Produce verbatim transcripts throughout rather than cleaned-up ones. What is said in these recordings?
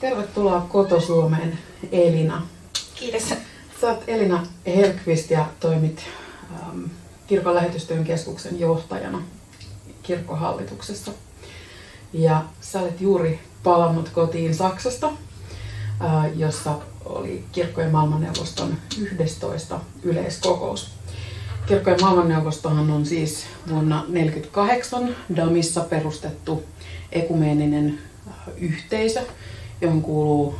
Tervetuloa Koto-Suomeen, Elina. Kiitos. Sä oot Elina Herqvist ja toimit ähm, Kirkon lähetystyön keskuksen johtajana kirkkohallituksessa. Ja sä olet juuri palannut kotiin Saksasta, äh, jossa oli Kirkkojen maailmanneuvoston yhdestoista yleiskokous. Kirkkojen maailmanneuvostohan on siis vuonna tuhatyhdeksänsataaneljäkymmentäkahdeksan Damissa perustettu ekumeeninen yhteisö, johon kuuluu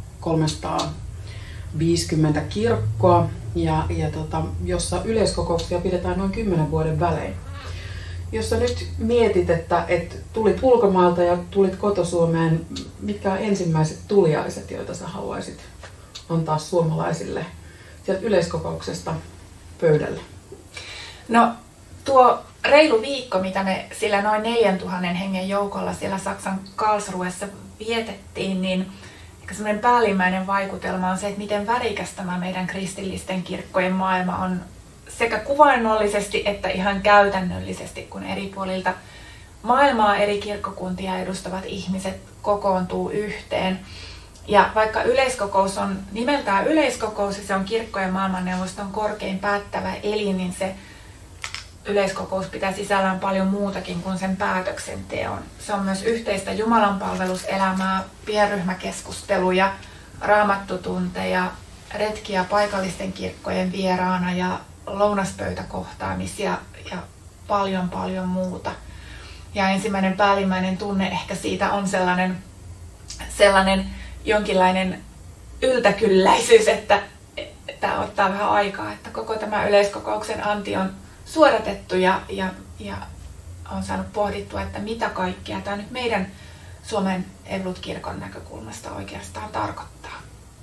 kolmesataaviisikymmentä kirkkoa ja, ja tota, jossa yleiskokouksia pidetään noin kymmenen vuoden välein. Jos sä nyt mietit, että, että tulit ulkomailta ja tulit Koto-Suomeen, mitkä on ensimmäiset tuliaiset, joita sä haluaisit antaa suomalaisille sieltä yleiskokouksesta pöydälle? No tuo reilu viikko, mitä me sillä noin neljäntuhannen hengen joukolla siellä Saksan Karlsruhessa vietettiin, niin semmoinen päällimmäinen vaikutelma on se, että miten värikäs tämä meidän kristillisten kirkkojen maailma on sekä kuvainnollisesti että ihan käytännöllisesti, kun eri puolilta maailmaa eri kirkkokuntia edustavat ihmiset kokoontuu yhteen. Ja vaikka yleiskokous on nimeltään yleiskokous ja se on Kirkkojen maailmanneuvoston korkein päättävä elin, niin se yleiskokous pitää sisällään paljon muutakin kuin sen päätöksenteon. Se on myös yhteistä jumalanpalveluselämää, pienryhmäkeskusteluja, raamattutunteja, retkiä paikallisten kirkkojen vieraana ja lounaspöytäkohtaamisia ja paljon paljon muuta. Ja ensimmäinen päällimmäinen tunne ehkä siitä on sellainen, sellainen jonkinlainen yltäkylläisyys, että tämä ottaa vähän aikaa, että koko tämä yleiskokouksen anti on suodatettu ja, ja, ja on saanut pohdittua, että mitä kaikkea tämä nyt meidän Suomen Evankelisluterilainen-kirkon näkökulmasta oikeastaan tarkoittaa.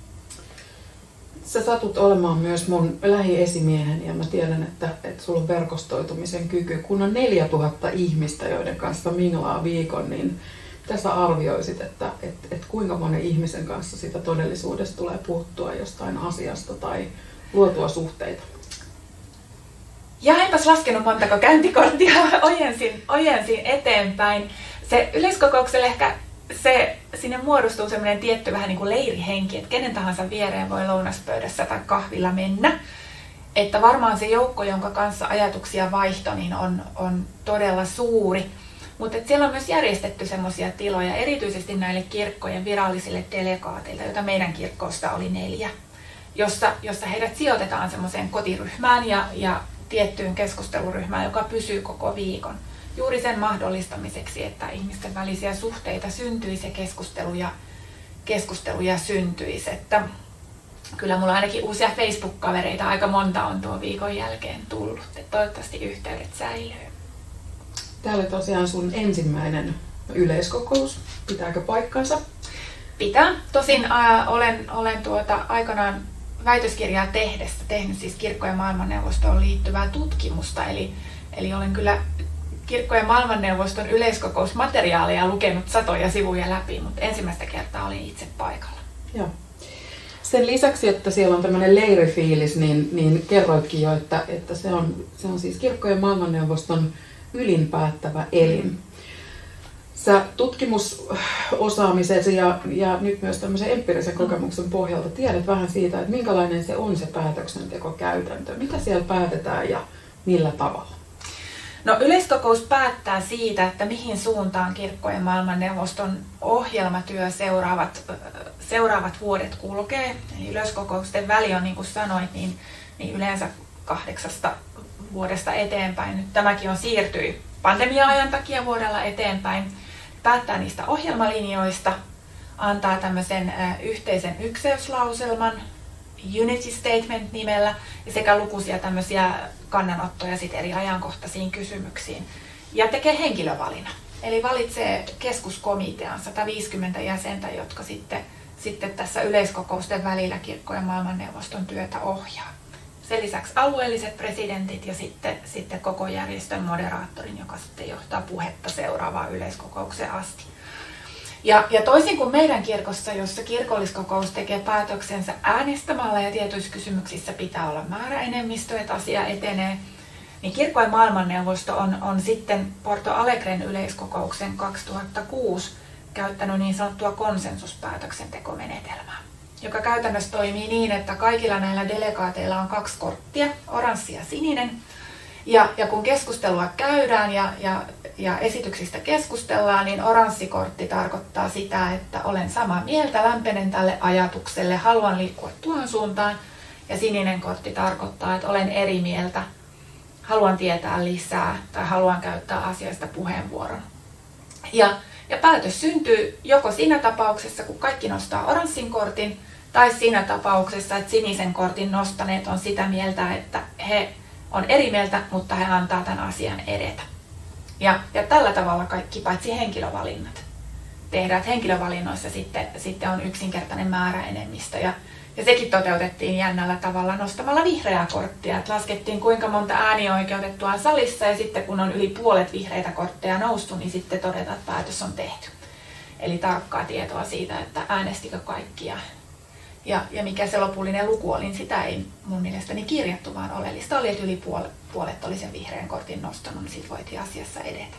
Sä satut olemaan myös mun lähiesimiehen ja mä tiedän, että, että sulla on verkostoitumisen kyky. Kun on neljätuhatta ihmistä, joiden kanssa minglaa viikon, niin mitä sä arvioisit, että, että, että kuinka monen ihmisen kanssa sitä todellisuudessa tulee puhuttua jostain asiasta tai luotua suhteita? Ja enpäs laskenut montako käyntikorttia ojensin, ojensin eteenpäin. Se yleiskokoukselle ehkä se, sinne muodostuu semmoinen tietty vähän niin kuin leirihenki, että kenen tahansa viereen voi lounaspöydässä tai kahvilla mennä. Että varmaan se joukko, jonka kanssa ajatuksia vaihto, niin on, on todella suuri. Mutta siellä on myös järjestetty semmoisia tiloja, erityisesti näille kirkkojen virallisille delegaateille, joita meidän kirkkoista oli neljä, jossa, jossa heidät sijoitetaan semmoiseen kotiryhmään ja, ja tiettyyn keskusteluryhmään, joka pysyy koko viikon. Juuri sen mahdollistamiseksi, että ihmisten välisiä suhteita syntyisi ja keskusteluja, keskusteluja syntyisi. Että kyllä mulla ainakin uusia Facebook-kavereita aika monta on tuon viikon jälkeen tullut. Että toivottavasti yhteydet säilyy. Tämä oli tosiaan sun ensimmäinen yleiskokous. Pitääkö paikkansa? Pitää. Tosin ää, olen, olen tuota, aikanaan väitöskirjaa tehdessä tehnyt siis Kirkkojen maailmanneuvostoon liittyvää tutkimusta. Eli, eli olen kyllä Kirkkojen maailmanneuvoston yleiskokousmateriaalia lukenut satoja sivuja läpi, mutta ensimmäistä kertaa olin itse paikalla. Joo. Sen lisäksi, että siellä on tämmöinen leirifiilis, niin, niin kerroitkin jo, että, että se, on, se on siis Kirkkojen maailmanneuvoston ylinpäättävä elin. Sä tutkimusosaamisesi ja, ja nyt myös tämmöisen empiirisen kokemuksen pohjalta tiedät vähän siitä, että minkälainen se on se päätöksentekokäytäntö. Mitä siellä päätetään ja millä tavalla? No, yleiskokous päättää siitä, että mihin suuntaan Kirkkojen maailmanneuvoston ohjelmatyö seuraavat, seuraavat vuodet kulkee. Eli yleiskokousten väli on, niin kuin sanoit, niin, niin yleensä kahdeksasta vuodesta eteenpäin. Nyt tämäkin on siirtyi pandemia-ajan takia vuodella eteenpäin. Päättää niistä ohjelmalinjoista, antaa tämmöisen yhteisen ykseyslauselman, Unity Statement nimellä, ja sekä lukuisia tämmöisiä kannanottoja sit eri ajankohtaisiin kysymyksiin. Ja tekee henkilövalinnan. Eli valitsee keskuskomitean sata viisikymmentä jäsentä, jotka sitten, sitten tässä yleiskokousten välillä Kirkkojen maailmanneuvoston työtä ohjaa. Sen lisäksi alueelliset presidentit ja sitten, sitten koko järjestön moderaattorin, joka sitten johtaa puhetta seuraavaan yleiskokoukseen asti. Ja, ja toisin kuin meidän kirkossa, jossa kirkolliskokous tekee päätöksensä äänestämällä ja tietyissä kysymyksissä pitää olla määräenemmistö, että asia etenee, niin Kirkkojen maailmanneuvosto on, on sitten Porto Alegren yleiskokouksen kaksituhattakuusi käyttänyt niin sanottua konsensuspäätöksentekomenetelmää, joka käytännössä toimii niin, että kaikilla näillä delegaateilla on kaksi korttia, oranssi ja sininen. Ja, ja kun keskustelua käydään ja, ja, ja esityksistä keskustellaan, niin oranssikortti tarkoittaa sitä, että olen samaa mieltä, lämpenen tälle ajatukselle, haluan liikkua tuohon suuntaan. Ja sininen kortti tarkoittaa, että olen eri mieltä, haluan tietää lisää tai haluan käyttää asiasta puheenvuoron. Ja, ja päätös syntyy joko siinä tapauksessa, kun kaikki nostaa oranssin kortin, tai siinä tapauksessa, että sinisen kortin nostaneet on sitä mieltä, että he on eri mieltä, mutta he antaa tämän asian edetä. Ja, ja tällä tavalla kaikki, paitsi henkilövalinnat, tehdään. Että henkilövalinnoissa sitten, sitten on yksinkertainen määräenemmistö. Ja, ja sekin toteutettiin jännällä tavalla nostamalla vihreää korttia. Että laskettiin kuinka monta äänioikeutettua on salissa, ja sitten kun on yli puolet vihreitä kortteja noustu, niin sitten todetaan, että päätös on tehty. Eli tarkkaa tietoa siitä, että äänestikö kaikki. Ja, ja, ja mikä se lopullinen luku oli, niin sitä ei mun mielestäni kirjattu, vaan oleellista oli, että yli puolet, puolet oli sen vihreän kortin nostanut, niin sitten voitiin asiassa edetä.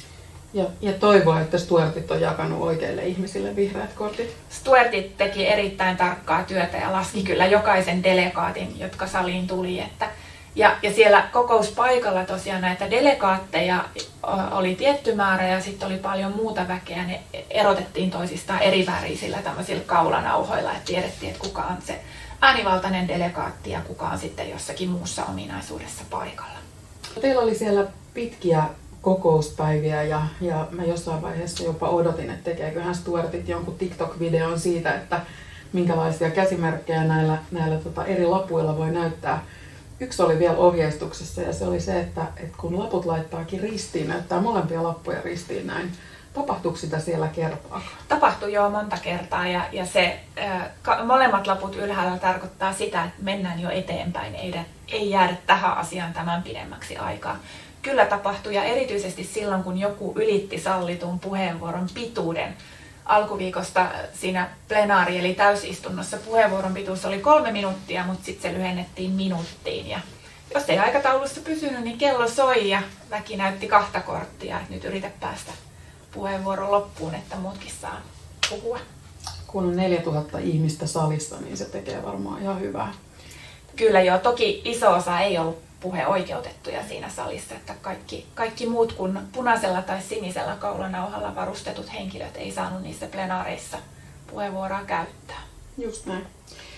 Ja, ja toivoa, että Stuartit on jakanut oikeille ihmisille vihreät kortit. Stuartit teki erittäin tarkkaa työtä ja laski kyllä jokaisen delegaatin, jotka saliin tuli. Että, ja, ja siellä kokouspaikalla tosiaan näitä delegaatteja oli tietty määrä ja sitten oli paljon muuta väkeä. Ne erotettiin toisistaan eri värisillä tämmöisillä kaulanauhoilla, että tiedettiin, että kuka on se äänivaltainen delegaatti ja kuka on sitten jossakin muussa ominaisuudessa paikalla. Teillä oli siellä pitkiä kokouspäiviä ja, ja mä jossain vaiheessa jopa odotin, että tekeeköhän Stuartit jonkun TikTok-videon siitä, että minkälaisia käsimerkkejä näillä, näillä tota eri lapuilla voi näyttää. Yksi oli vielä ohjeistuksessa ja se oli se, että, että kun laput laittaakin ristiin, näyttää molempia lappuja ristiin näin. Tapahtuiko sitä siellä kertaa? Tapahtui jo monta kertaa ja, ja se, äh, molemmat laput ylhäällä tarkoittaa sitä, että mennään jo eteenpäin, ei, ei jäädä tähän asiaan tämän pidemmäksi aikaa. Kyllä tapahtui ja erityisesti silloin, kun joku ylitti sallitun puheenvuoron pituuden. Alkuviikosta siinä plenaari- eli täysistunnossa puheenvuoron pituus oli kolme minuuttia, mutta sitten se lyhennettiin minuuttiin. Ja jos ei aikataulussa pysynyt, niin kello soi ja väki näytti kahta korttia, että nyt yritä päästä puheenvuoron loppuun, että muutkin saa puhua. Kun on neljätuhatta ihmistä salissa, niin se tekee varmaan ihan hyvää. Kyllä joo, toki iso osa ei ollut puheoikeutettuja siinä salissa, että kaikki, kaikki muut kuin punaisella tai sinisellä kaulanauhalla varustetut henkilöt ei saanut niissä plenaareissa puheenvuoroa käyttää. Just näin.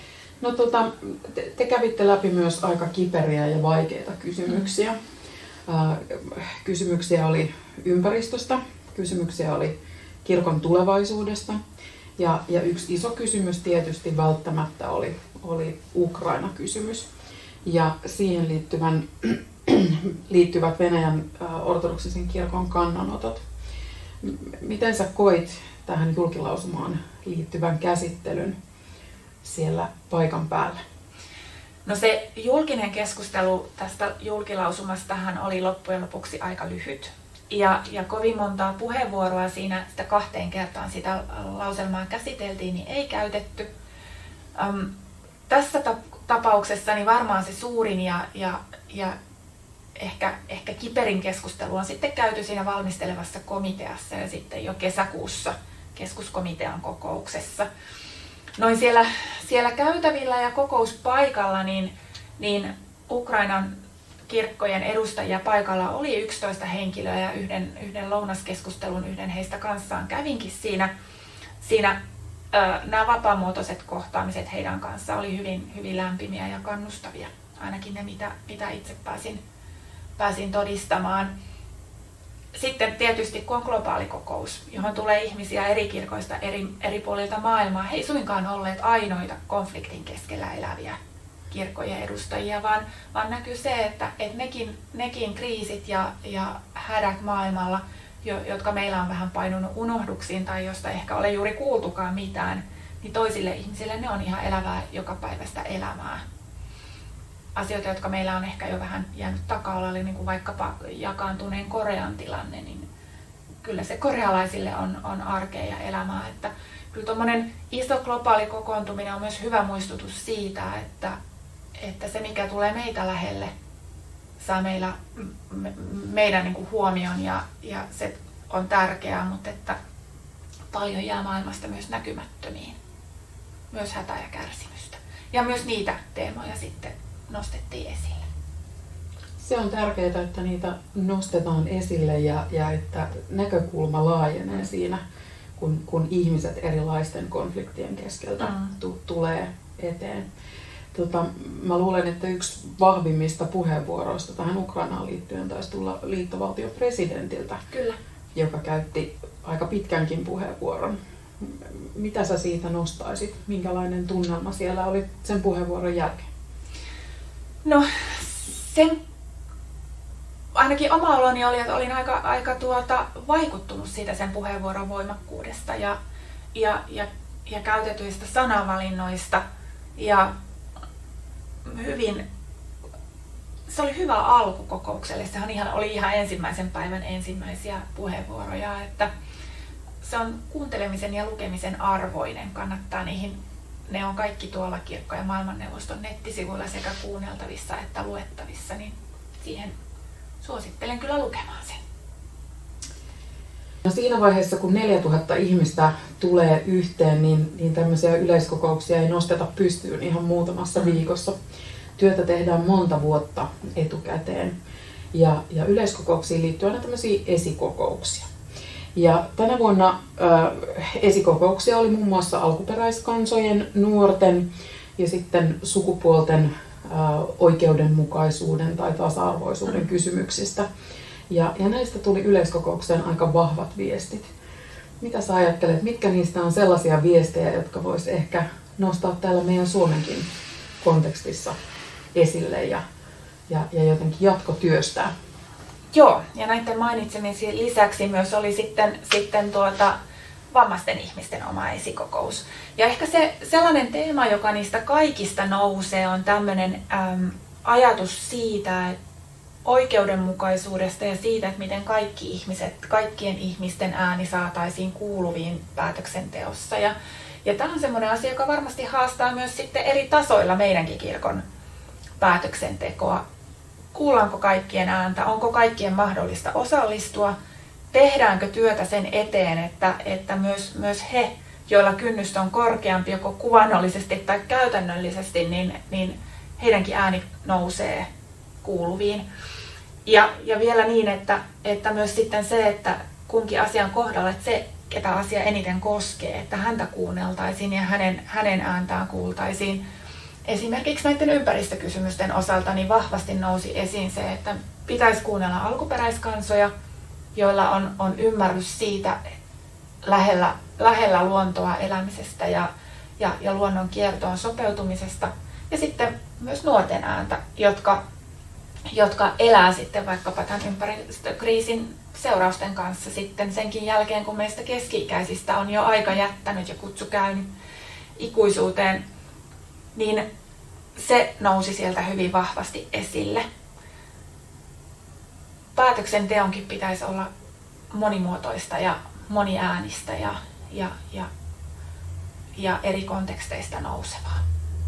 No tota, te, te kävitte läpi myös aika kiperiä ja vaikeita kysymyksiä. Mm. Äh, kysymyksiä oli ympäristöstä, kysymyksiä oli kirkon tulevaisuudesta ja, ja yksi iso kysymys tietysti välttämättä oli, oli Ukraina-kysymys. Ja siihen liittyvän, liittyvät Venäjän ortodoksisen kirkon kannanotot. Miten sä koit tähän julkilausumaan liittyvän käsittelyn siellä paikan päällä? No se julkinen keskustelu tästä julkilausumastahan oli loppujen lopuksi aika lyhyt. Ja, ja kovin montaa puheenvuoroa siinä, sitä kahteen kertaan sitä lauselmaa käsiteltiin, niin ei käytetty. Um, tässä tapauksessa niin varmaan se suurin ja, ja, ja ehkä, ehkä kiperin keskustelu on sitten käyty siinä valmistelevassa komiteassa ja sitten jo kesäkuussa keskuskomitean kokouksessa. Noin siellä, siellä käytävillä ja kokouspaikalla niin, niin Ukrainan kirkkojen edustajia paikalla oli yksitoista henkilöä ja yhden, yhden lounaskeskustelun yhden heistä kanssaan kävinkin siinä. siinä Nämä vapaamuotoiset kohtaamiset heidän kanssaan oli hyvin, hyvin lämpimiä ja kannustavia, ainakin ne mitä, mitä itse pääsin, pääsin todistamaan. Sitten tietysti kun on globaali kokous, johon tulee ihmisiä eri kirkoista eri, eri puolilta maailmaa, he ei suinkaan olleet ainoita konfliktin keskellä eläviä kirkkojen edustajia, vaan, vaan näkyy se, että, että nekin, nekin kriisit ja, ja hädät maailmalla, jotka meillä on vähän painunut unohduksiin tai josta ehkä ole juuri kuultukaan mitään, niin toisille ihmisille ne on ihan elävää jokapäiväistä elämää. Asioita, jotka meillä on ehkä jo vähän jäänyt taka-alalle, niin kuin vaikkapa jakaantuneen Korean tilanne, niin kyllä se korealaisille on, on arkea ja elämää. Että kyllä tuommoinen iso globaali kokoontuminen on myös hyvä muistutus siitä, että, että se mikä tulee meitä lähelle, saa meillä, me, meidän niin kuin huomion ja, ja se on tärkeää, mutta että paljon jää maailmasta myös näkymättömiin. Myös hätää ja kärsimystä. Ja myös niitä teemoja sitten nostettiin esille. Se on tärkeää, että niitä nostetaan esille ja, ja että näkökulma laajenee siinä, kun, kun ihmiset erilaisten konfliktien keskeltä mm. tu, tulee eteen. Tota, mä luulen, että yksi vahvimmista puheenvuoroista tähän Ukrainaan liittyen taisi tulla liittovaltion presidentiltä, Kyllä. joka käytti aika pitkänkin puheenvuoron. Mitä sä siitä nostaisit? Minkälainen tunnelma siellä oli sen puheenvuoron jälkeen? No, sen, ainakin oma oloni oli, että olin aika, aika tuota, vaikuttunut siitä sen puheenvuoron voimakkuudesta ja, ja, ja, ja käytetyistä sanavalinnoista. Ja hyvin, se oli hyvä alku kokoukselle. Sehän ihan, oli ihan ensimmäisen päivän ensimmäisiä puheenvuoroja, että se on kuuntelemisen ja lukemisen arvoinen. Kannattaa niihin, ne on kaikki tuolla Kirkko- ja maailmanneuvoston nettisivuilla sekä kuunneltavissa että luettavissa, niin siihen suosittelen kyllä lukemaan sen. No siinä vaiheessa, kun neljätuhatta ihmistä tulee yhteen, niin, niin tämmöisiä yleiskokouksia ei nosteta pystyyn ihan muutamassa viikossa. Työtä tehdään monta vuotta etukäteen ja, ja yleiskokouksiin liittyy aina tämmöisiä esikokouksia. Ja tänä vuonna äh, esikokouksia oli muun muassa alkuperäiskansojen, nuorten ja sitten sukupuolten äh, oikeudenmukaisuuden tai tasa-arvoisuuden mm. kysymyksistä. Ja, ja näistä tuli yleiskokoukseen aika vahvat viestit. Mitä sä ajattelet, mitkä niistä on sellaisia viestejä, jotka vois ehkä nostaa täällä meidän Suomenkin kontekstissa esille ja, ja, ja jotenkin jatkotyöstää? Joo, ja näiden mainitsemisen lisäksi myös oli sitten, sitten tuota, vammaisten ihmisten oma esikokous. Ja ehkä se sellainen teema, joka niistä kaikista nousee, on tämmöinen äm, ajatus siitä, että oikeudenmukaisuudesta ja siitä, että miten kaikki ihmiset, kaikkien ihmisten ääni saataisiin kuuluviin päätöksenteossa. Ja, ja tämä on semmoinen asia, joka varmasti haastaa myös sitten eri tasoilla meidänkin kirkon päätöksentekoa. Kuullaanko kaikkien ääntä? Onko kaikkien mahdollista osallistua? Tehdäänkö työtä sen eteen, että, että myös, myös he, joilla kynnys on korkeampi joko kuvannollisesti tai käytännöllisesti, niin, niin heidänkin ääni nousee kuuluviin. Ja, ja vielä niin, että, että myös sitten se, että kunkin asian kohdalla, että se, ketä asia eniten koskee, että häntä kuunneltaisiin ja hänen, hänen ääntään kuultaisiin. Esimerkiksi näiden ympäristökysymysten osalta niin vahvasti nousi esiin se, että pitäisi kuunnella alkuperäiskansoja, joilla on, on ymmärrys siitä lähellä, lähellä luontoa elämisestä ja, ja, ja luonnon kiertoon sopeutumisesta. Ja sitten myös nuorten ääntä, jotka, jotka elää sitten vaikkapa tämän ympäristökriisin seurausten kanssa sitten senkin jälkeen, kun meistä keski-ikäisistä on jo aika jättänyt ja kutsu käynyt ikuisuuteen. Niin se nousi sieltä hyvin vahvasti esille. Päätöksenteonkin pitäisi olla monimuotoista ja moniäänistä ja, ja, ja, ja eri konteksteista nousevaa.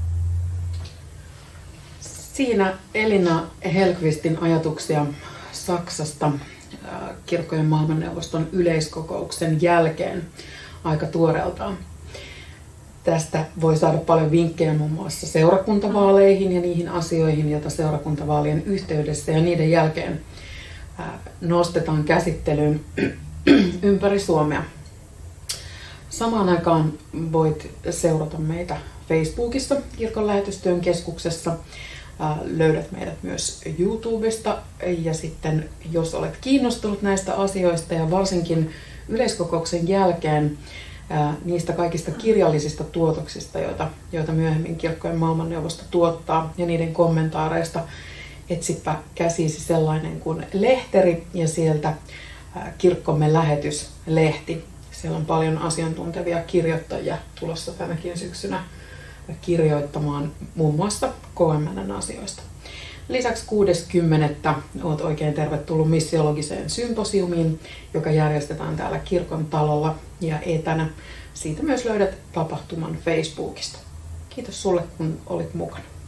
Siinä Elina Hellqvistin ajatuksia Saksasta Kirkkojen maailmanneuvoston yleiskokouksen jälkeen aika tuoreeltaan. Tästä voi saada paljon vinkkejä muun muassa seurakuntavaaleihin ja niihin asioihin, joita seurakuntavaalien yhteydessä ja niiden jälkeen nostetaan käsittelyyn ympäri Suomea. Samaan aikaan voit seurata meitä Facebookissa Kirkon lähetystyön keskuksessa. Löydät meidät myös YouTubesta ja sitten jos olet kiinnostunut näistä asioista ja varsinkin yleiskokouksen jälkeen niistä kaikista kirjallisista tuotoksista, joita, joita myöhemmin Kirkkojen maailmanneuvosto tuottaa ja niiden kommentaareista, etsipä käsisi sellainen kuin lehteri ja sieltä Kirkkomme lähetyslehti. Siellä on paljon asiantuntevia kirjoittajia tulossa tänäkin syksynä kirjoittamaan muun muassa K M N:n asioista. Lisäksi kuudes kymmenettä olet oikein tervetullut missiologiseen symposiumiin, joka järjestetään täällä Kirkon talolla ja etänä. Siitä myös löydät tapahtuman Facebookista. Kiitos sulle, kun olit mukana.